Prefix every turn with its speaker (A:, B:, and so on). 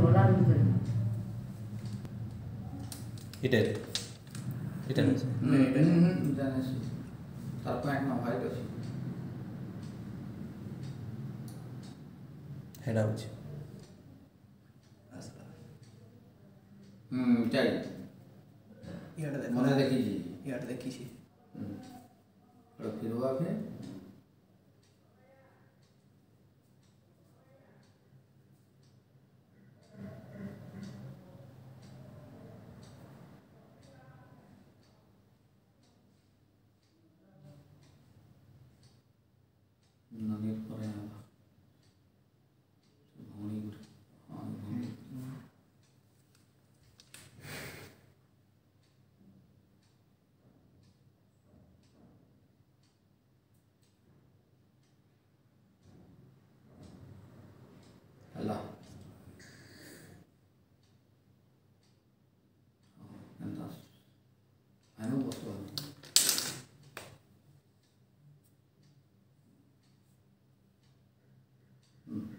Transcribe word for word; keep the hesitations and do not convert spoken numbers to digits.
A: इटे इटे
B: नहीं जाने से तार पैंट ना वाइट अच्छी
A: हेड आउट
B: हम्म चाहिए
C: यार देखो
B: मने देखी जी
C: यार देखी सी
B: और फिर वो आके ननीर पर है भौनी हाँ भौनी अल्लाह entas anu boswa hmm